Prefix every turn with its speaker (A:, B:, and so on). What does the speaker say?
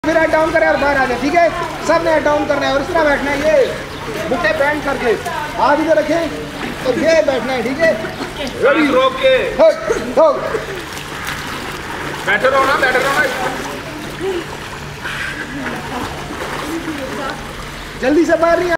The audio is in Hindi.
A: फिर हेड डाउन करें और बाहर आ जाए, ठीक है। सब ने हेड डाउन करना है और इस तरह बैठना है, ये घुटने बैंड करके हाथ इधर रखें और ये बैठना है, ठीक है।
B: रोक के बैठे रहो ना, बैठे रहो ना,
A: जल्दी से बाहर नहीं